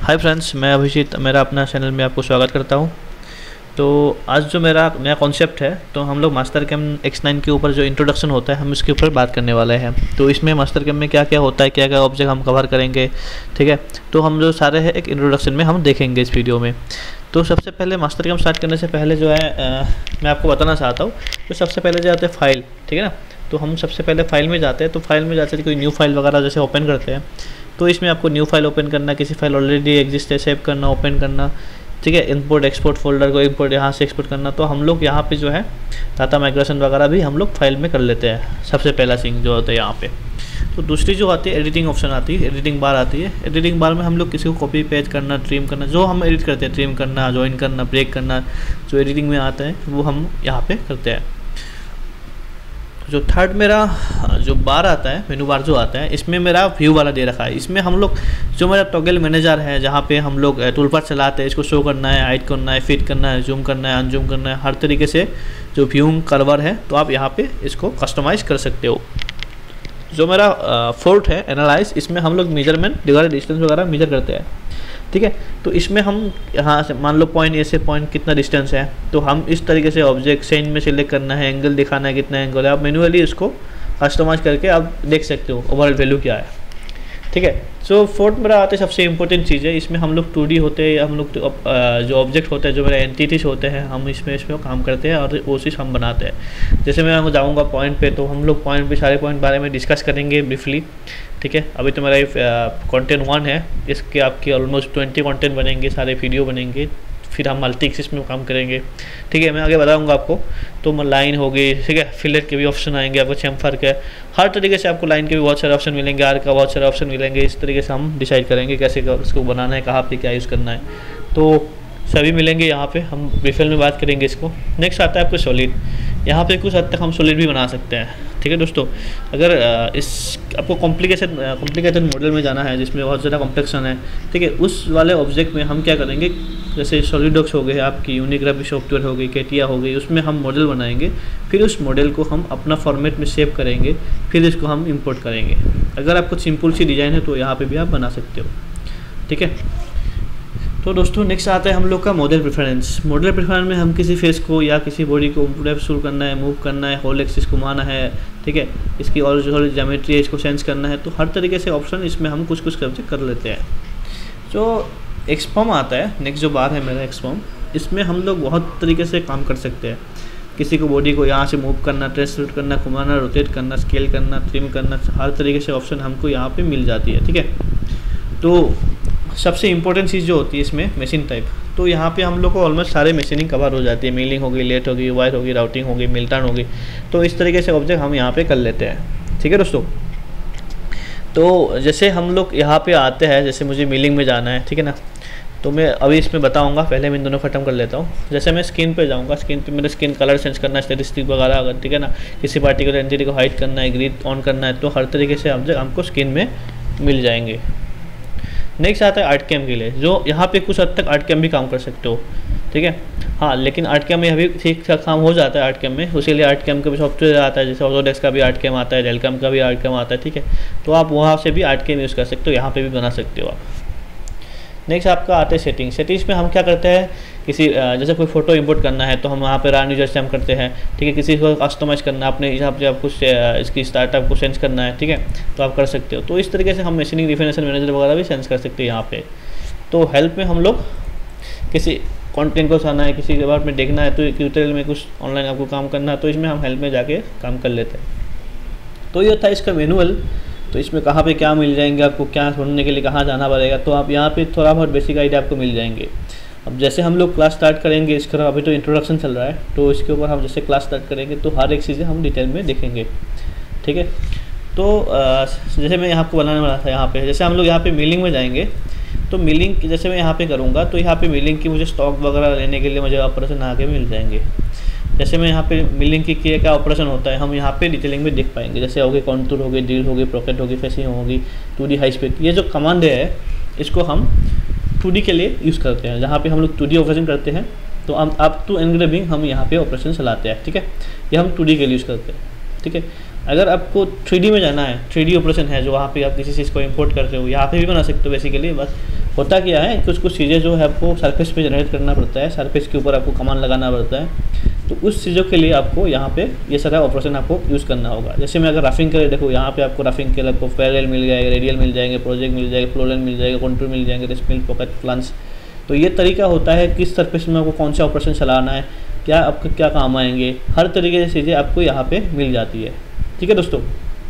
Hi friends, मैं अभिजीत मेरा अपना चैनल में आपको स्वागत करता हूं। तो आज जो मेरा नया कॉन्सेप्ट है, तो हम लोग मास्टर कैम X9 के ऊपर जो इंट्रोडक्शन होता है हम इसके ऊपर बात करने वाले हैं। तो इसमें मास्टर कैम में क्या क्या होता है, क्या क्या ऑब्जेक्ट हम कवर करेंगे, ठीक है। तो हम जो सारे हैं एक इंट्रोडक्शन में हम देखेंगे इस वीडियो में। तो सबसे पहले मास्टर कैम स्टार्ट करने से पहले जो है मैं आपको बताना चाहता हूँ। तो सबसे पहले जाते हैं फाइल, ठीक है ना। तो हम सबसे पहले फाइल में जाते हैं। तो फाइल में जाते हैं कोई न्यू फाइल वगैरह जैसे ओपन करते हैं, तो इसमें आपको न्यू फाइल ओपन करना, किसी फाइल ऑलरेडी एग्जिस्ट है सेव करना, ओपन करना, ठीक है। इंपोर्ट एक्सपोर्ट फोल्डर को इंपोर्ट यहाँ से एक्सपोर्ट करना। तो हम लोग यहाँ पे जो है डाटा माइग्रेशन वगैरह भी हम लोग फाइल में कर लेते हैं। सबसे पहला सिंग जो होता है यहाँ पे। तो दूसरी जो आती है एडिटिंग ऑप्शन आती है, एडिटिंग बार आती है। एडिटिंग बार में हम लोग किसी को कॉपी पेस्ट करना, ट्रिम करना, जो हम एडिट करते हैं, ट्रिम करना, ज्वाइन करना, ब्रेक करना, जो एडिटिंग में आता है वो हम यहाँ पे करते हैं। जो थर्ड मेरा जो बार आता है, मेनू बार जो आता है, इसमें मेरा व्यू वाला दे रखा है। इसमें हम लोग जो मेरा टॉगल मैनेजर है, जहाँ पे हम लोग टूल बार चलाते हैं, इसको शो करना है, हाइड करना है, फिट करना है, जूम करना है, अनजूम करना है, हर तरीके से जो व्यू कर्वर है, तो आप यहाँ पे इसको कस्टमाइज़ कर सकते हो। जो मेरा फोर्थ है एनालाइज, इसमें हम लोग मेजरमेंट डिवाइड डिस्टेंस वगैरह मेजर करते हैं, ठीक है। तो इसमें हम यहाँ से मान लो पॉइंट ए से पॉइंट कितना डिस्टेंस है, तो हम इस तरीके से ऑब्जेक्ट सेंड में सिलेक्ट करना है, एंगल दिखाना है कितना एंगल है, आप मैन्युअली इसको कस्टमाइज करके आप देख सकते हो ओवरऑल वैल्यू क्या है, ठीक है। सो फोर्थ मेरा आते सबसे इंपॉर्टेंट चीज़ है, इसमें हम लोग 2D होते हैं, हम लोग जो ऑब्जेक्ट होते हैं, जो मेरे एंटिटीज होते हैं, हम इसमें काम करते हैं और वो चीज़ हम बनाते हैं। जैसे मैं जाऊँगा पॉइंट पे, तो हम लोग पॉइंट पे सारे पॉइंट बारे में डिस्कस करेंगे ब्रीफली, ठीक है। अभी तो मेरा कंटेंट 1 है, इसके आपके ऑलमोस्ट 20 कंटेंट बनेंगे, सारे वीडियो बनेंगे, फिर हम मल्टी एक्सिस में काम करेंगे, ठीक है। मैं आगे बताऊंगा आपको। तो लाइन हो गई, ठीक है, फिलर के भी ऑप्शन आएंगे, आपको चैम्फर के, हर तरीके से आपको लाइन के भी बहुत सारे ऑप्शन मिलेंगे, आर का बहुत सारे ऑप्शन मिलेंगे। इस तरीके से हम डिसाइड करेंगे कैसे इसको बनाना है, कहाँ पे क्या यूज़ करना है, तो सभी मिलेंगे यहाँ पे। हम डिटेल में बात करेंगे इसको। नेक्स्ट आता है आपको सॉलिड। यहाँ पे कुछ हद तक हम सॉलिड भी बना सकते हैं, ठीक है दोस्तों। अगर इस आपको कॉम्प्लिकेटेड मॉडल में जाना है जिसमें बहुत ज़्यादा कॉम्प्लेक्सन है, ठीक है, उस वाले ऑब्जेक्ट में हम क्या करेंगे, जैसे सॉलिडवर्क्स हो गए, आपकी यूनिग्राफी सॉफ्टवेयर हो गई, केटिया हो गई, उसमें हम मॉडल बनाएंगे, फिर उस मॉडल को हम अपना फॉर्मेट में सेव करेंगे, फिर इसको हम इंपोर्ट करेंगे। अगर आपको सिंपल सी डिज़ाइन है तो यहाँ पे भी आप बना सकते हो, ठीक है। तो दोस्तों नेक्स्ट आता है हम लोग का मॉडल प्रेफरेंस। मॉडल प्रेफरेंस में हम किसी फेस को या किसी बॉडी को शुरू करना है, मूव करना है, होल एक्सिस घुमाना है, ठीक है, इसकी और जो ज्योमेट्री है इसको सेंस करना है, तो हर तरीके से ऑप्शन इसमें हम कुछ कर लेते हैं। जो एक्सपॉम आता है, नेक्स्ट जो बार है मेरा एक्सपॉम, इसमें हम लोग बहुत तरीके से काम कर सकते हैं। किसी को बॉडी को यहाँ से मूव करना, ट्रांसलेट करना, घुमाना, रोटेट करना, स्केल करना, ट्रिम करना, हर तरीके से ऑप्शन हमको यहाँ पे मिल जाती है, ठीक है। तो सबसे इंपॉर्टेंट चीज़ जो होती है इसमें मशीन टाइप, तो यहाँ पे हम लोग को ऑलमोस्ट सारे मशीनिंग कवर हो जाती है। मिलिंग हो गई, लेट हो गई, वायर हो गई, राउटिंग हो गई, मिल्टन हो गई, तो इस तरीके से ऑब्जेक्ट हम यहाँ पे कर लेते हैं, ठीक है दोस्तों। तो जैसे हम लोग यहाँ पे आते हैं, जैसे मुझे मिलिंग में जाना है, ठीक है ना, तो मैं अभी इसमें बताऊंगा, पहले मैं इन दोनों खत्म कर लेता हूँ। जैसे मैं स्क्रीन पे जाऊँगा, स्क्रीन पे मेरे स्क्रीन कलर चेंज करना है, स्टैटिस्टिक वगैरह अगर, ठीक है ना, किसी पार्टिकुलर एंटिटी को हाइड करना है, ग्रिड ऑन करना है, तो हर तरीके से ऑब्जेक्ट हमको स्क्रीन में मिल जाएंगे। नेक्स्ट आता है आर्ट कैम के लिए, जो यहाँ पे कुछ हद तक आर्ट कैम भी काम कर सकते हो, ठीक है। हाँ, लेकिन आर्ट कैम में अभी ठीक ठाक काम हो जाता है आर्ट कैम में, उसी लिए आर्ट कैम का भी सॉफ्टवेयर आता है, जैसे ऑटोडेस्क का भी आर्ट कैम आता है, डेलकैम का भी आर्ट कैम आता है, ठीक है। तो आप वहाँ से भी आर्ट कैम यूज़ कर सकते हो, यहाँ पे भी बना सकते हो आप। नेक्स्ट आपका आता है सेटिंग। सेटिंग्स में हम क्या करते हैं, किसी जैसे कोई फोटो इंपोर्ट करना है तो हम वहाँ पे रन यूजर से हम करते हैं, ठीक है। किसी को कस्टमाइज़ करना है अपने हिसाब से, आपको इसकी स्टार्टअप को सेंस करना है, ठीक है, तो आप कर सकते हो। तो इस तरीके से हम मशीनिंग डिफिनेशन मैनेजर वगैरह भी सेंस कर सकते हैं यहाँ पे। तो हेल्प में हम लोग किसी कंटेंट को साना है, किसी के बारे में देखना है, तो ट्यूटोरियल में कुछ ऑनलाइन आपको काम करना है, तो इसमें हम हेल्प में जाके काम कर लेते हैं। तो ये था इसका मैनुअल। तो इसमें कहाँ पे क्या मिल जाएंगे, आपको क्या ढूंढने के लिए कहाँ जाना पड़ेगा, तो आप यहाँ पे थोड़ा बहुत बेसिक आइडिया आपको मिल जाएंगे। अब जैसे हम लोग क्लास स्टार्ट करेंगे, इसका अभी तो इंट्रोडक्शन चल रहा है, तो इसके ऊपर हम जैसे क्लास स्टार्ट करेंगे तो हर एक चीज़ें हम डिटेल में देखेंगे, ठीक है। तो जैसे मैं यहाँ को बनाने वाला था, यहाँ पे जैसे हम लोग यहाँ पे मिलिंग में जाएंगे, तो मिलिंग जैसे मैं यहाँ पे करूँगा, तो यहाँ पे मिलिंग की मुझे स्टॉक वगैरह लेने के लिए मुझे ऑपरेशन आगे मिल जाएंगे। जैसे मैं यहाँ पे मिलिंग की क्या ऑपरेशन होता है हम यहाँ पे डिटेलिंग में देख पाएंगे। जैसे हो गई कॉन्टूर हो गई, ड्रिल हो गई, पॉकेट होगी, फेसिंग होगी, 2D हाई स्पीड, ये जो कमांड है इसको हम 2D के लिए यूज़ करते हैं। जहाँ पे हम लोग 2D ऑपरेशन करते हैं, तो अप टू एनग्रेविंग हम यहाँ पे ऑपरेशन चलाते हैं, ठीक है। ये हम 2D के लिए यूज़ करते हैं, ठीक है। अगर आपको 3D में जाना है, 3D ऑपरेशन है जो वहाँ पे आप किसी चीज़ को इंपोर्ट करते हो, यहाँ पे भी बना सकते हो बेसिकली। बस होता क्या है, कुछ कुछ चीज़ें जो है आपको सरफेस पे जनरेट करना पड़ता है, सरफेस के ऊपर आपको कमांड लगाना पड़ता है। तो उस चीज़ों के लिए आपको यहाँ पे ये सारा ऑपरेशन आपको यूज़ करना होगा। जैसे मैं अगर रफिंग करे, देखो यहाँ पे आपको रफिंग के लिए आपको पैरेलल मिल जाएगा, रेडियल मिल जाएंगे, प्रोजेक्ट मिल जाएगा, फ्लो लाइन मिल जाएगा, कंटूर मिल जाएंगे, रेस्पिल, पॉकेट, फ्लांस। तो ये तरीका होता है किस सरफेस में आपको कौन सा ऑपरेशन चलाना है, क्या आपके क्या काम आएंगे, हर तरीके की चीज़ें आपको यहाँ पे मिल जाती है। ठीक है दोस्तों,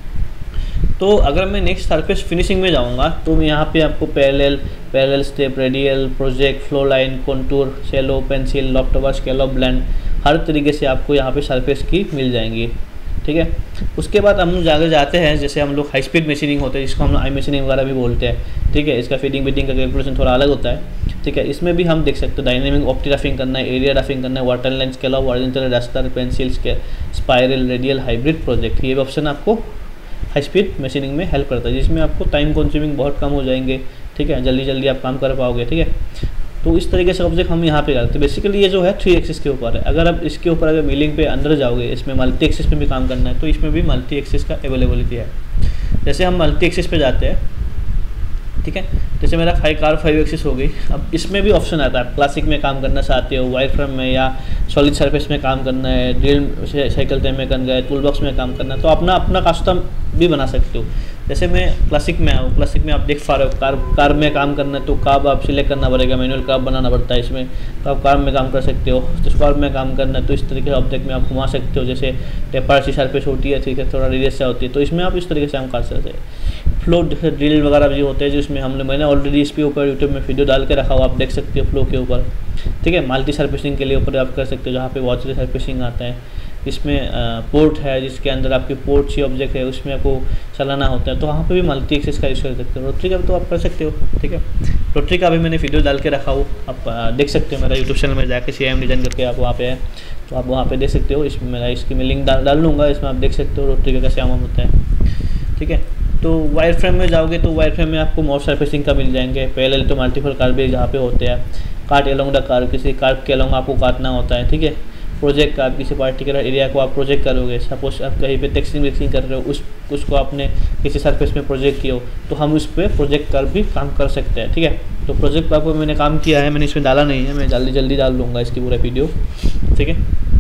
तो अगर मैं नेक्स्ट सरफेस फिनिशिंग में जाऊँगा तो मैं यहाँ पे आपको parallel step, radial, project, flow line, contour, shallow, pencil, leftover, scallop, blend, हर तरीके से आपको यहाँ पे सरफेस की मिल जाएंगी। ठीक है, उसके बाद हम आगे जाते हैं, जैसे हम लोग हाई स्पीड मशीनिंग होते हैं जिसको हम आई मशीनिंग वगैरह भी बोलते हैं। ठीक है, इसका फीडिंग बीटिंग का कैलकुलेशन थोड़ा अलग होता है। ठीक है, इसमें भी हम देख सकते हो डायनेमिक ऑप्टी रफिंग करना है, एरिया रफिंग करना है, water line, scallop, horizontal, raster, pencil, spiral, radial, hybrid, project. ये ऑप्शन आपको हाई स्पीड मशीनिंग में हेल्प करता है, जिसमें आपको टाइम कंज्यूमिंग बहुत कम हो जाएंगे। ठीक है, जल्दी जल्दी आप काम कर पाओगे। ठीक है, तो इस तरीके से ऑब्जेक्ट हम यहाँ पे करते हैं। बेसिकली ये जो है 3 एक्सिस के ऊपर है। अगर आप इसके ऊपर अगर मिलिंग पे अंदर जाओगे, इसमें मल्टी एक्सिस पे भी काम करना है, तो इसमें भी मल्टी एक्सिस का अवेलेबिलिटी है। जैसे हम मल्टी एक्सिस पे जाते हैं, ठीक है, जैसे मेरा 5 एक्सिस हो गई। अब इसमें भी ऑप्शन आता है, क्लासिक में काम करना चाहते हो, वायर फ्रेम में या सॉलिड सरफेस में काम करना है, ड्रिल साइकिल टाइम में करना है, टूल बॉक्स में काम करना है, तो अपना अपना कस्टम भी बना सकते हो। जैसे मैं क्लासिक में आऊँ, क्लासिक में आप देख पा रहे हो कार में काम करना है तो कार्ब आप सिलेक्ट करना पड़ेगा, मैनुअल कार्ब बनाना पड़ता है इसमें, तो आप कार्ब में काम कर सकते हो। तो स्क्वायर में काम करना है तो इस तरीके से ऑब्जेक्ट में आप घुमा सकते हो। जैसे टेपर सी सरफेस होती है, ठीक है, थोड़ा रेडियस से होती है, तो इसमें आप इस तरीके से हम कर सकते हैं। फ्लो ड्रिल वगैरह भी होते हैं जिसमें मैंने ऑलरेडी इसके ऊपर यूट्यूब में वीडियो डाल के रखा हो, आप देख सकते हो फ्लो के ऊपर। ठीक है, मल्टी सरफेसिंग के लिए ऊपर आप कर सकते हो, जहाँ पे वॉचरी सरफेसिंग आता है। इसमें पोर्ट है जिसके अंदर आपके पोर्ट सी ऑब्जेक्ट है, उसमें आपको चलाना होता है, तो वहाँ पे भी मल्टी एक्सिस का यूज़ कर सकते हो। रोटरी का भी तो आप कर सकते हो। ठीक है, रोटरी का भी मैंने वीडियो डाल के रखा हो, आप देख सकते हो मेरा यूट्यूब चैनल में जाकर CIM डिजाइन करके आप वहाँ पे है, तो आप वहाँ पे देख सकते हो। इसमें मेरा इसकी मैं लिंक डाल लूँगा, इसमें आप देख सकते हो रोटरी का कैसे आम होता है। ठीक है, तो वायर फ्रेम में जाओगे तो वायर फ्रेम में आपको मोर सरफेसिंग का मिल जाएंगे। पैरेलल तो मल्टीपल कार्ब भी जहाँ पे होते हैं, काट एलोंग द कार्ब, किसी कार्ब के एलोंग आपको काटना होता है। ठीक है, प्रोजेक्ट का आप किसी पार्टिकुलर एरिया को आप प्रोजेक्ट करोगे, सपोज आप कहीं पे टेक्सटिंग मिक्सिंग कर रहे हो, उसको आपने किसी सरफेस में प्रोजेक्ट किया हो, तो हम उस पर प्रोजेक्ट कर भी काम कर सकते हैं। ठीक है, तो प्रोजेक्ट पर मैंने काम किया है, मैंने इसमें डाला नहीं है, मैं जल्दी डाल दूँगा इसकी पूरा वीडियो। ठीक है,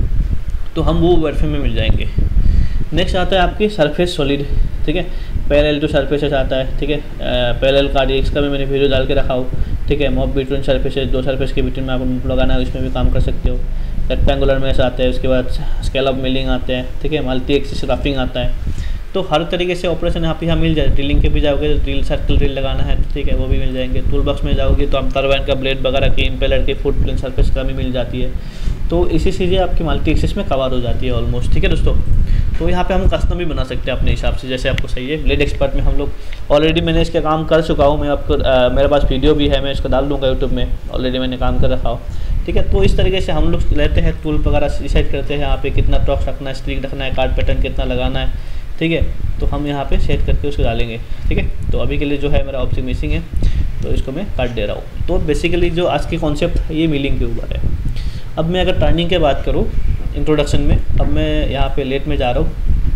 तो हम वो वायरफ्रेम में मिल जाएंगे। नेक्स्ट आता है आपकी सरफेस सॉलिड। ठीक है, पैरेलल टू सरफेसेस आता है। ठीक है, पैरेलल कार्ड, इसका भी मैंने वीडियो डाल के रखा हो। ठीक है, मॉब बिटवीन सरफेसेस, 2 सरफेस के बिटवीन में आपको लगाना है, इसमें भी काम कर सकते हो। रेक्टेंगुलर में आता है, उसके बाद स्केलअप मिलिंग आते हैं। ठीक है, मल्टी एक्सिस रफिंग आता है। तो हर तरीके से ऑपरेशन यहाँ पे मिल जाए। ड्रिलिंग के भी जाओगे तो ड्रिल सर्कल ड्रिल लगाना है, तो ठीक है, वो भी मिल जाएंगे। टूल बॉक्स में जाओगे तो हम टरबाइन का ब्लेड वगैरह की, इम्पेलर की, फुट प्लेन सरफेस का भी मिल जाती है। तो इसी चीज़ें आपकी मल्टी एक्सिस में कवर हो जाती है ऑलमोस्ट। ठीक है दोस्तों, तो यहाँ पे हम कस्टम भी बना सकते हैं अपने हिसाब से, जैसे आपको सही है। ब्लेड एक्सपर्ट में हम लोग ऑलरेडी मैंने इसका काम कर चुका हूँ, मैं आपको मेरे पास वीडियो भी है, मैं इसको डाल दूँगा यूट्यूब में, ऑलरेडी मैंने काम कर रखा हो। ठीक है, तो इस तरीके से हम लोग लेते हैं टूल वगैरह डिसाइड करते हैं, यहाँ पे कितना टॉक्स रखना है, स्ट्रिक रखना है, कार्ड पैटर्न कितना लगाना है। ठीक है, तो हम यहाँ पे सेट करके उसको डालेंगे। ठीक है, तो अभी के लिए जो है मेरा ऑब्जेक्ट मिसिंग है, तो इसको मैं काट दे रहा हूँ। तो बेसिकली जो आज की कॉन्सेप्ट है ये मिलिंग के ऊपर है। अब मैं अगर टर्निंग की बात करूँ इंट्रोडक्शन में, अब मैं यहाँ पे लेट में जा रहा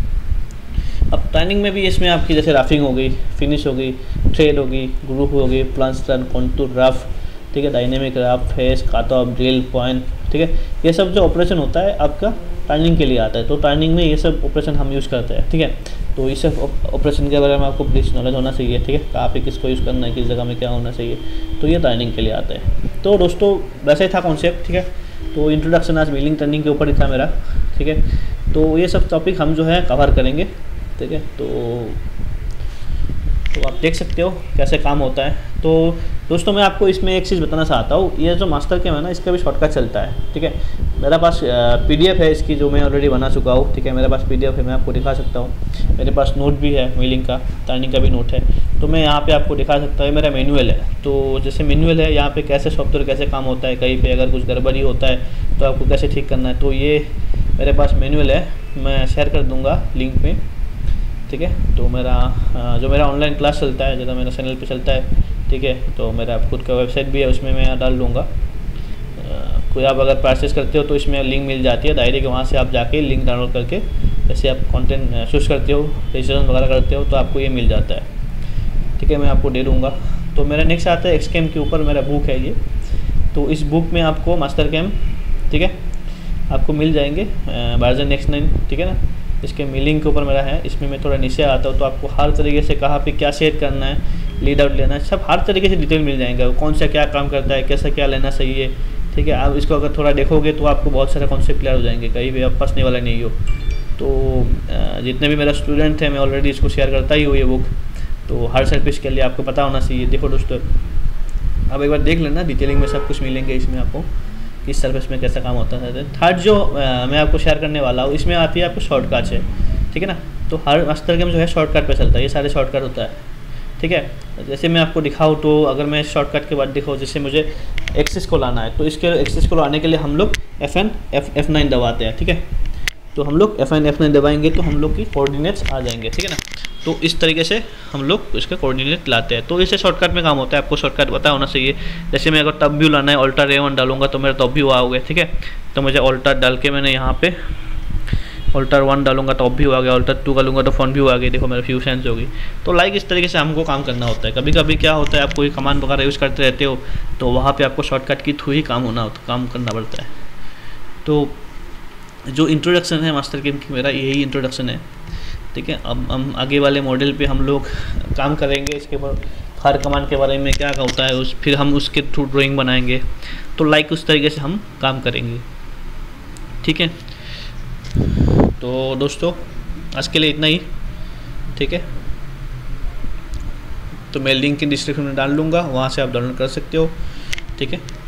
हूँ। अब टर्निंग में भी इसमें आपकी जैसे रफिंग हो गई, फिनिश हो गई, थ्रेड होगी, ग्रूव हो गई, प्लांस टर्न, कॉन्टूर, रफ, ठीक है, dynamic rough, face, cut off, drill, point. ठीक है, ये सब जो ऑपरेशन होता है आपका टर्निंग के लिए आता है, तो टर्निंग में ये सब ऑपरेशन हम यूज़ करते हैं। ठीक है, तो इस सब ऑपरेशन के बारे में आपको प्लीज़ नॉलेज होना चाहिए। ठीक है, कहाँ पे किसको यूज़ करना है, किस जगह में क्या होना चाहिए, तो ये टर्निंग के लिए आता है। तो दोस्तों वैसे था कॉन्सेप्ट। ठीक है, तो इंट्रोडक्शन आज मिलिंग टर्निंग के ऊपर ही था मेरा। ठीक है, तो ये सब टॉपिक हम जो है कवर करेंगे। ठीक है, तो आप देख सकते हो कैसे काम होता है। तो दोस्तों मैं आपको इसमें एक चीज़ बताना चाहता हूँ, ये जो मास्टर कैम है ना, इसका भी शॉर्टकट चलता है। ठीक है, मेरा पास PDF है इसकी, जो मैं ऑलरेडी बना चुका हूँ। ठीक है, मेरे पास PDF है, मैं आपको दिखा सकता हूँ। मेरे पास नोट भी है, मिलिंग का, टर्निंग का भी नोट है, तो मैं यहाँ पे आपको दिखा सकता हूँ। मेरा मैनुअल है, तो जैसे मैनुअल है, यहाँ पे कैसे सॉफ्टवेयर कैसे काम होता है, कहीं पे अगर कुछ गड़बड़ी होता है तो आपको कैसे ठीक करना है, तो ये मेरे पास मैनुअल है, मैं शेयर कर दूँगा लिंक में। ठीक है, तो जो मेरा ऑनलाइन क्लास चलता है, जो मेरा चैनल पे चलता है, ठीक है, तो मेरा खुद का वेबसाइट भी है, उसमें मैं डाल दूँगा। कोई आप अगर परचेस करते हो तो इसमें लिंक मिल जाती है डायरेक्ट, वहाँ से आप जाके लिंक डाउनलोड करके जैसे आप कंटेंट चूज़ करते हो, रजिस्ट्रेशन वगैरह करते हो, तो आपको ये मिल जाता है। ठीक है, मैं आपको दे दूँगा। तो मेरा नेक्स्ट आता है एक्सकेम के ऊपर, मेरा बुक है ये। तो इस बुक में आपको मास्टर कैम, ठीक है, आपको मिल जाएंगे वर्जन X9, ठीक है ना। इसके मिलिंग के ऊपर मेरा है, इसमें मैं थोड़ा नीचे आता हूँ तो आपको हर तरीके से कहाँ पे क्या सेट करना है, लीड आउट लेना है, सब हर तरीके से डिटेल मिल जाएंगे, कौन सा क्या काम करता है, कैसा क्या लेना सही है। ठीक है, आप इसको अगर थोड़ा देखोगे तो आपको बहुत सारे कॉन्सेप्ट क्लियर हो जाएंगे, कहीं भी आप फंसने वाला नहीं हो। तो जितने भी मेरा स्टूडेंट है, मैं ऑलरेडी इसको शेयर करता ही हूँ ये बुक, तो हर सर्विस के लिए आपको पता होना चाहिए। देखो दोस्तों, अब एक बार देख लेना, डिटेलिंग में सब कुछ मिलेंगे इसमें आपको, किस सर्विस में कैसा काम होता है। थर्ड जो मैं आपको शेयर करने वाला हूँ, इसमें आती है आपको शॉर्टकट है, ठीक है ना। तो हर मास्टर गेम जो है शॉर्टकट पे चलता है, ये सारे शॉर्टकट होता है, ठीक है। जैसे मैं आपको दिखाऊँ तो अगर मैं शॉर्टकट के बाद दिखाऊँ, जैसे मुझे एक्सेस को लाना है, तो इसके एक्सेस को लाने के लिए हम लोग F9 दबाते हैं, ठीक है। तो हम लोग F9 दबाएंगे तो हम लोग की कोऑर्डिनेट्स आ जाएंगे, ठीक है ना। तो इस तरीके से हम लोग इसके कोऑर्डिनेट लाते हैं। तो इससे शॉर्टकट में काम होता है, आपको शॉर्टकट पता होना चाहिए। जैसे मैं अगर टॉप व्यू लाना है, ऑल्टर A1 डालूंगा तो मेरा टॉप व्यू आओगे, ठीक है। तो मुझे ऑल्टर डाल के मैंने यहाँ पे ऑल्टर 1 डालूंगा टॉप व्यू आ गया, ऑल्टर 2 डालूंगा तो फ्रंट व्यू आ गया। देखो मेरा व्यू सेंस होगी। तो लाइक इस तरीके से हमको काम करना होता है। कभी कभी क्या होता है, आप कोई कमांड वगैरह यूज़ करते रहते हो तो वहाँ पर आपको शॉर्टकट के थ्रू ही काम करना पड़ता है। तो जो इंट्रोडक्शन है मास्टर गेम की, मेरा यही इंट्रोडक्शन है, ठीक है। अब हम आगे वाले मॉडल पे हम लोग काम करेंगे, इसके बाद हर कमांड के बारे में क्या होता है फिर हम उसके थ्रू ड्राइंग बनाएंगे। तो लाइक उस तरीके से हम काम करेंगे, ठीक है। तो दोस्तों आज के लिए इतना ही, ठीक है। तो मैं लिंक डिस्क्रिप्शन में डाल दूँगा, वहाँ से आप डाउनलोड कर सकते हो, ठीक है।